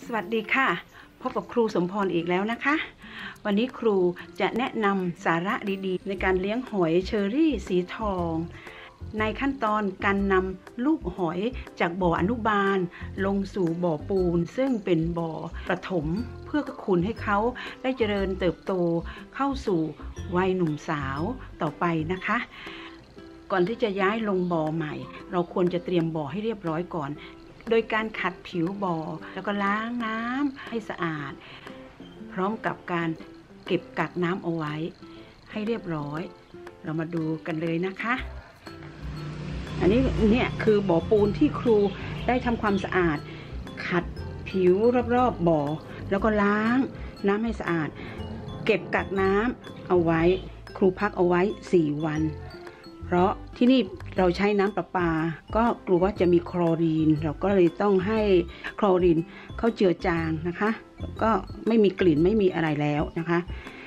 สวัสดีค่ะพบกับครูสมพรอีกแล้วนะคะวันนี้ครูจะแนะนำสาระดีๆในการเลี้ยงหอยเชอรี่สีทองในขั้นตอนการนำลูกหอยจากบ่ออนุบาลลงสู่บ่อปูนซึ่งเป็นบ่อประถมเพื่อคุณให้เขาได้เจริญเติบโตเข้าสู่วัยหนุ่มสาวต่อไปนะคะก่อนที่จะย้ายลงบ่อใหม่เราควรจะเตรียมบ่อให้เรียบร้อยก่อนโดยการขัดผิวบ่อแล้วก็ล้างน้ำให้สะอาดพร้อมกับการเก็บกักน้ำเอาไว้ให้เรียบร้อยเรามาดูกันเลยนะคะอันนี้เนี่ยคือบ่อปูนที่ครูได้ทำความสะอาดขัดผิวรอบๆบ่อแล้วก็ล้างน้ำให้สะอาดเก็บกักน้ำเอาไว้ครูพักเอาไว้4 วันเพราะที่นี่เราใช้น้ำประปาก็กลัวว่าจะมีคลอรีนเราก็เลยต้องให้คลอรีนเข้าเจือจางนะคะก็ไม่มีกลิ่นไม่มีอะไรแล้วนะคะ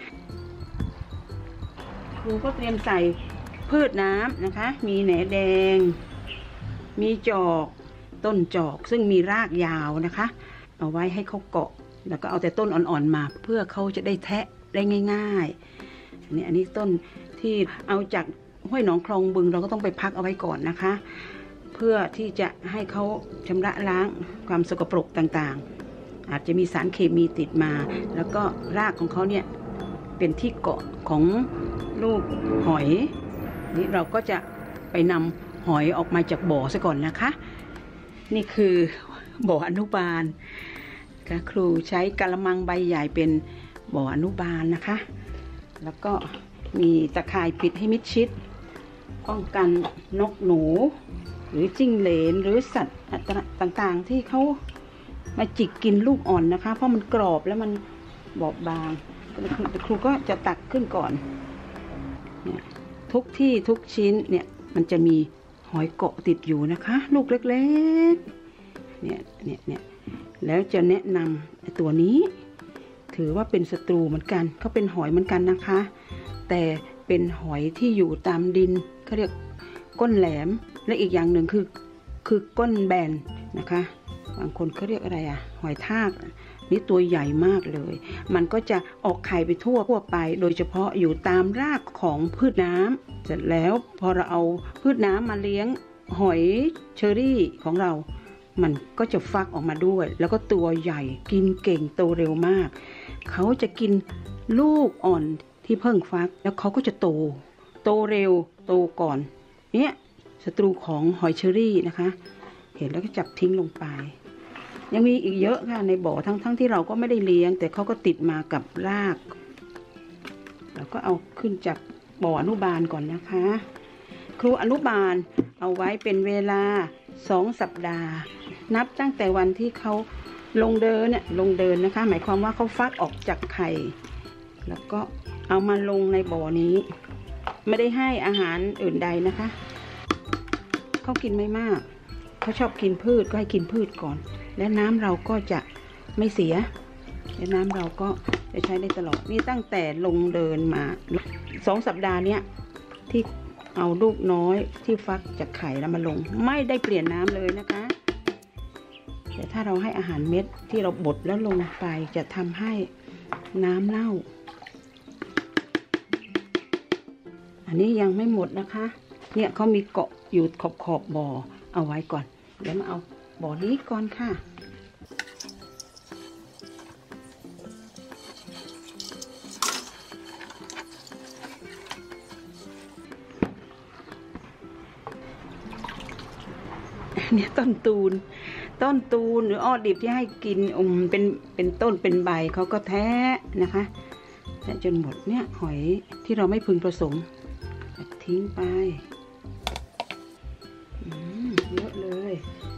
ครูก็เตรียมใส่พืชน้ำนะคะมีแหนแดงมีจอกต้นจอกซึ่งมีรากยาวนะคะเอาไว้ให้เขาเกาะแล้วก็เอาแต่ต้นอ่อนๆมาเพื่อเขาจะได้แทะได้ง่ายๆอันนี้ต้นที่เอาจากห้วยหนองคลองบึงเราก็ต้องไปพักเอาไว้ก่อนนะคะเพื่อที่จะให้เขาชำระล้างความสกปรกต่างๆอาจจะมีสารเคมีติดมาแล้วก็รากของเขาเนี่ยเป็นที่เกาะของลูกหอยนี่เราก็จะไปนำหอยออกมาจากบ่อซะก่อนนะคะนี่คือบ่ออนุบาลครูใช้กะละมังใบใหญ่เป็นบ่ออนุบาลนะคะแล้วก็มีตะข่ายปิดให้มิดชิดป้องกันนกหนูหรือจิ้งเหลนหรือสัตว์ต่างๆที่เขามาจิกกินลูกอ่อนนะคะเพราะมันกรอบแล้วมันบอบบางครูก็จะตักขึ้นก่อนเนี่ยทุกที่ทุกชิ้นเนี่ยมันจะมีหอยเกาะติดอยู่นะคะลูกเล็กๆเนี่ยแล้วจะแนะนำตัวนี้ถือว่าเป็นศัตรูเหมือนกันเขาเป็นหอยเหมือนกันนะคะแต่เป็นหอยที่อยู่ตามดินเขาเรียกก้นแหลมและอีกอย่างหนึ่งคือก้นแบนนะคะบางคนเขาเรียกอะไรหอยทากนี่ตัวใหญ่มากเลยมันก็จะออกไข่ไปทั่วไปโดยเฉพาะอยู่ตามรากของพืชน้ำเสร็จแล้วพอเราเอาพืชน้ำมาเลี้ยงหอยเชอรี่ของเรามันก็จะฟักออกมาด้วยแล้วก็ตัวใหญ่กินเก่งโตเร็วมากเขาจะกินลูกอ่อนที่เพิ่งฟักแล้วเขาก็จะโตเร็วโตก่อนเนี่ยศัตรูของหอยเชอรี่นะคะเห็นแล้วก็จับทิ้งลงไปยังมีอีกเยอะค่ะในบ่อทั้งที่เราก็ไม่ได้เลี้ยงแต่เขาก็ติดมากับรากเราก็เอาขึ้นจากบ่ออนุบาลก่อนนะคะครูอนุบาลเอาไว้เป็นเวลา2 สัปดาห์นับตั้งแต่วันที่เขาลงเดินนะคะหมายความว่าเขาฟักออกจากไข่แล้วก็เอามาลงในบ่อนี้ไม่ได้ให้อาหารอื่นใดนะคะเขากินไม่มากเขาชอบกินพืชก็ให้กินพืชก่อนและน้ำเราก็จะไม่เสียและน้ำเราก็จะใช้ได้ตลอดนี่ตั้งแต่ลงเดินมา2 สัปดาห์เนี้ยที่เอาลูกน้อยที่ฟักจากไข่แล้วมาลงไม่ได้เปลี่ยนน้ำเลยนะคะแต่ถ้าเราให้อาหารเม็ดที่เราบดแล้วลงไปจะทำให้น้ำเน่าอันนี้ยังไม่หมดนะคะเนี่ยเขามีเกาะอยู่ขอบบ่อเอาไว้ก่อนเดี๋ยวมาเอาบ่อนี้ก่อนค่ะเนี่ยต้นตูนหรืออ้อดิบที่ให้กินเป็นต้นเป็นใบเขาก็แท้นะคะแทะจนหมดเนี่ยหอยที่เราไม่พึงประสงค์ทิ้งไปเยอะเลย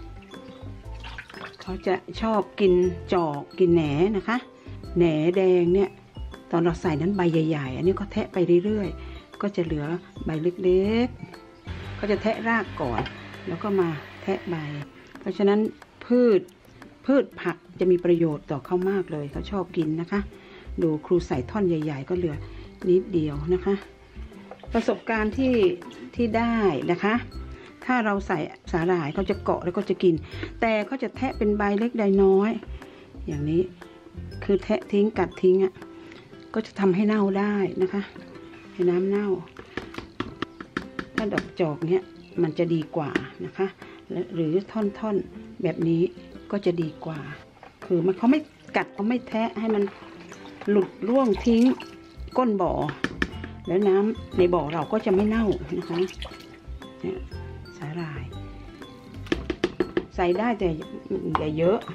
เขาจะชอบกินจอกกินแหนนะคะแหนแดงเนี่ยตอนเราใส่นั้นใบใหญ่ๆอันนี้ก็แทะไปเรื่อยๆก็จะเหลือใบเล็กๆเขาจะแทะรากก่อนแล้วก็มาแทะใบเพราะฉะนั้นพืชผักจะมีประโยชน์ต่อเขามากเลยเขาชอบกินนะคะดูครูใส่ท่อนใหญ่ๆก็เหลือนิดเดียวนะคะประสบการณ์ที่ได้นะคะ ถ้าเราใส่สาหร่ายเขาจะเกาะแล้วก็จะกินแต่เขาจะแทะเป็นใบเล็กใบน้อยอย่างนี้คือแทะทิ้งกัดทิ้งอ่ะก็จะทำให้เน่าได้นะคะให้น้ำเน่าถ้าดอกจอกเนี้ยมันจะดีกว่านะคะหรือท่อนๆแบบนี้ก็จะดีกว่าคือมันเขาไม่กัดเขาไม่แทะให้มันหลุดร่วงทิ้งก้นบ่อแล้วน้ำในบ่อเราก็จะไม่เน่านะคะเนี่ยสาหร่ายใส่ได้แต่อย่าเยอะ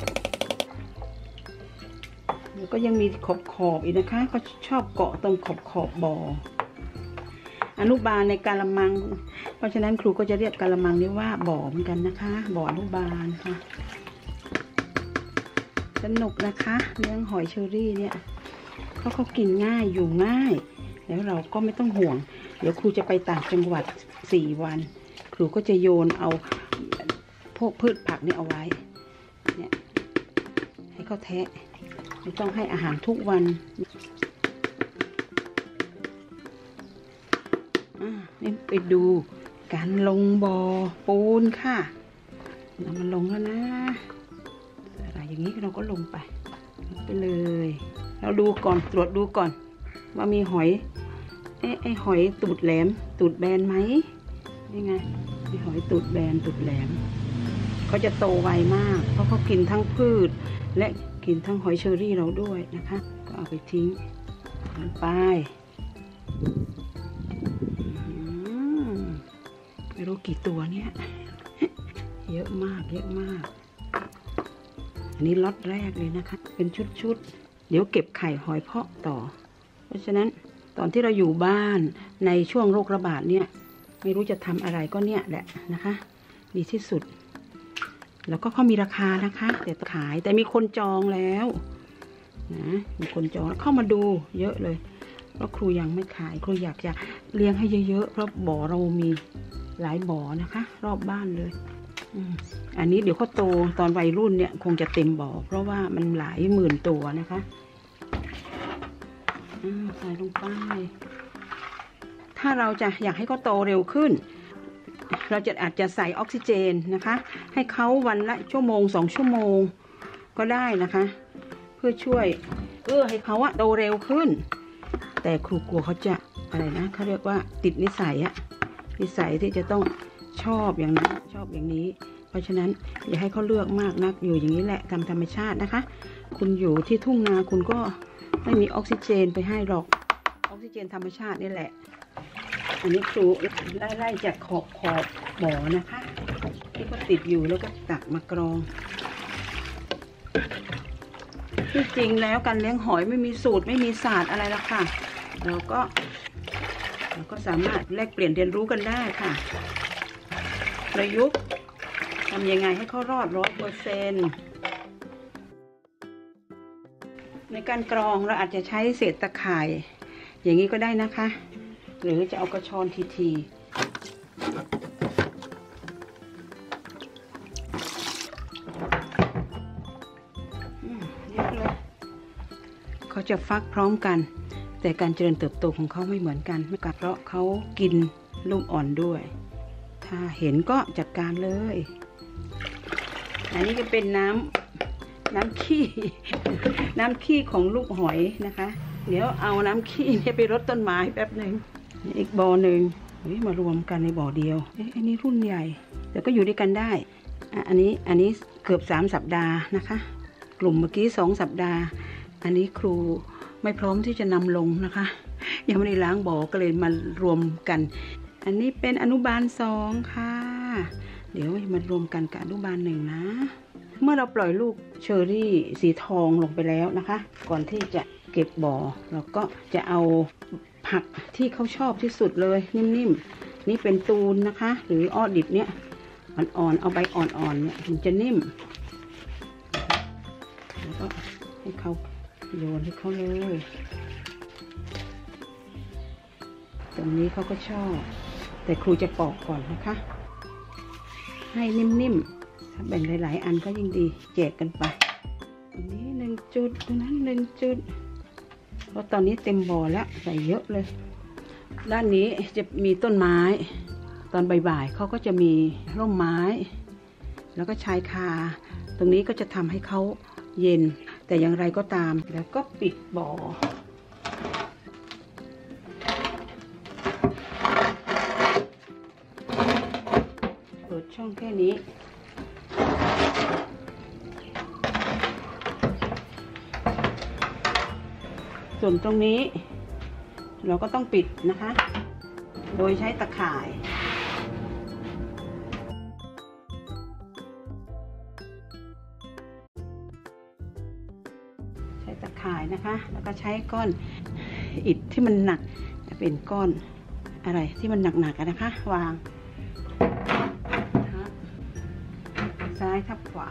แล้วก็ยังมีขอบอีกนะคะเขาชอบเกาะตรงขอบบ่ออนุบาลในกาละมังเพราะฉะนั้นครูก็จะเรียกกาละมังนี้ว่าบ่อเหมือนกันนะคะบ่ออนุบาลค่ะสนุกนะคะเลี้ยงหอยเชอรี่เนี่ยเขากินง่ายอยู่ง่ายแล้วเราก็ไม่ต้องห่วงเดี๋ยวครูจะไปต่างจังหวัด4 วันครูก็จะโยนเอาพวกพืชผักนี่เอาไว้เนี่ยให้เขาแทะไม่ต้องให้อาหารทุกวันนี่ไปดูการลงบ่อปูนค่ะมันลงแล้วนะอะไรอย่างนี้เราก็ลงไปเลยเราดูก่อนตรวจดูก่อนว่ามีหอยไอหอยตูดแหลมตูดแบนไหมนี่ไงมีหอยตูดแบนตูดแหลมเขาจะโตไวมากเพราะเขากินทั้งพืชและกินทั้งหอยเชอรี่เราด้วยนะคะก็เอาไปทิ้งลงไปไม่รู้กี่ตัวเนี่ยเยอะมากอันนี้ล็อตแรกเลยนะคะเป็นชุดเดี๋ยวเก็บไข่หอยเพาะต่อเพราะฉะนั้นตอนที่เราอยู่บ้านในช่วงโรคระบาดเนี่ยไม่รู้จะทำอะไรก็เนี่ยแหละนะคะดีที่สุดแล้วก็เขามีราคานะคะแต่ขายแต่มีคนจองแล้วนะมีคนจองแล้วเข้ามาดูเยอะเลยเพราะครูยังไม่ขายครูอยากจะเลี้ยงให้เยอะๆเพราะบ่อเรามีหลายบ่อนะคะรอบบ้านเลยอันนี้เดี๋ยวเขาโตตอนวัยรุ่นเนี่ยคงจะเต็มบ่อเพราะว่ามันหลายหมื่นตัวนะคะใส่ลงไปถ้าเราจะอยากให้เขาโตเร็วขึ้นเราอาจจะใส่ออกซิเจนนะคะให้เขาวันละ1-2 ชั่วโมงก็ได้นะคะเพื่อช่วยให้เขาโตเร็วขึ้นแต่ครูกลัวเขาจะอะไรนะเขาเรียกว่าติดนิสัยที่จะต้องชอบอย่างนั้นชอบอย่างนี้เพราะฉะนั้นอย่าให้เขาเลือกมากนักอยู่อย่างนี้แหละตามธรรมชาตินะคะคุณอยู่ที่ทุ่งนาคุณก็ไม่มีออกซิเจนไปให้หรอกออกซิเจนธรรมชาตินี่แหละอันนี้ครูไล่จากขอบบ่อนะคะที่ก็ติดอยู่แล้วก็ตักมากรองที่จริงแล้วการเลี้ยงหอยไม่มีสูตรไม่มีศาสตร์อะไรหรอกค่ะเราก็สามารถแลกเปลี่ยนเรียนรู้กันได้ค่ะประยุกต์ทำยังไงให้เขารอด100%ในการกรองเราอาจจะใช้เศษตะข่ายอย่างนี้ก็ได้นะคะหรือจะเอากระชอนทีเยอะเลยเขาจะฟักพร้อมกันแต่การเจริญเติบโตของเขาไม่เหมือนกันเพราะเขากินลูกอ่อนด้วยถ้าเห็นก็จัดการเลยอันนี้ก็เป็นน้ำขี้ของลูกหอยนะคะเดี๋ยวเอาน้ำขี้เนี่ยไปรดต้นไม้แป๊บหนึ่งอีกบ่อหนึ่งมารวมกันในบ่อเดียวอันนี้รุ่นใหญ่แต่ก็อยู่ด้วยกันได้อันนี้เกือบ3 สัปดาห์นะคะกลุ่มเมื่อกี้2 สัปดาห์อันนี้ครูไม่พร้อมที่จะนำลงนะคะยังไม่ได้ล้างบ่อก็เลยมารวมกันอันนี้เป็นอนุบาล2ค่ะเดี๋ยวมารวมกันกับอนุบาล1นะเมื่อเราปล่อยลูกเชอรี่สีทองลงไปแล้วนะคะก่อนที่จะเก็บบ่อเราก็จะเอาผักที่เขาชอบที่สุดเลยนิ่มๆนี่เป็นตูนนะคะหรืออ้อดิบเนี่ยอ่อนๆเอาใบอ่อนๆเนี่ยมันจะนิ่มแล้วก็ให้เขาโยนให้เขาเลยตรงนี้เขาก็ชอบแต่ครูจะปอกก่อนนะคะให้นิ่มๆถ้าแบ่งหลายๆอันก็ยิ่งดีแจกกันไปตรงนี้1 จุดตรงนั้น1 จุดเพราะตอนนี้เต็มบ่อแล้วใส่เยอะเลยด้านนี้จะมีต้นไม้ตอนบ่ายๆเขาก็จะมีร่มไม้แล้วก็ชายคาตรงนี้ก็จะทำให้เขาเย็นแต่อย่างไรก็ตามแล้วก็ปิดบ่อเปิดช่องแค่นี้ส่วนตรงนี้เราก็ต้องปิดนะคะโดยใช้ตะข่ายนะคะแล้วก็ใช้ก้อนอิฐที่มันหนักเป็นก้อนอะไรที่มันหนักๆนะคะวางซ้ายทับขวา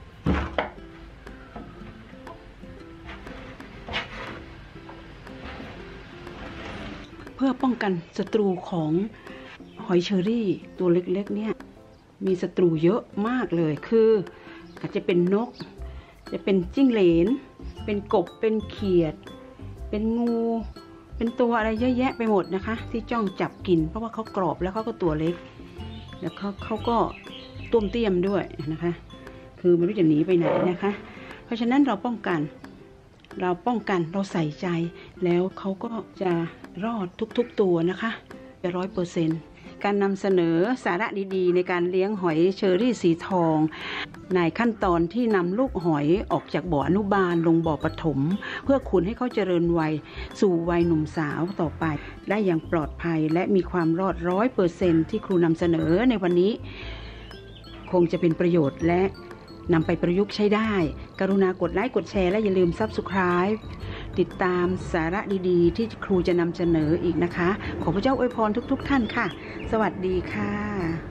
เพื่อป้องกันศัตรูของหอยเชอรี่ตัวเล็กๆเนี่ยมีศัตรูเยอะมากเลยคืออาจจะเป็นนกจะเป็นจิ้งเหลนเป็นกบเป็นเขียดเป็นงูเป็นตัวอะไรเยอะแยะไปหมดนะคะที่จ้องจับกินเพราะว่าเขากรอบแล้วเขาก็ตัวเล็กแล้วเขาก็ต้มเตี้ยมด้วยนะคะคือไม่รู้จะหนีไปไหนนะคะเพราะฉะนั้นเราป้องกันเราใส่ใจแล้วเขาก็จะรอดทุกๆตัวนะคะ100%การนำเสนอสาระดีๆในการเลี้ยงหอยเชอรี่สีทองในขั้นตอนที่นำลูกหอยออกจากบ่ออนุบาลลงบ่อปฐมเพื่อขุนให้เขาเจริญวัยสู่วัยหนุ่มสาวต่อไปได้อย่างปลอดภัยและมีความรอด100%ที่ครูนำเสนอในวันนี้คงจะเป็นประโยชน์และนำไปประยุกต์ใช้ได้กรุณากดไลค์กดแชร์และอย่าลืม Subscribe ติดตามสาระดีๆที่ครูจะนำเสนออีกนะคะขอพระเจ้าอวยพรทุกๆท่านค่ะสวัสดีค่ะ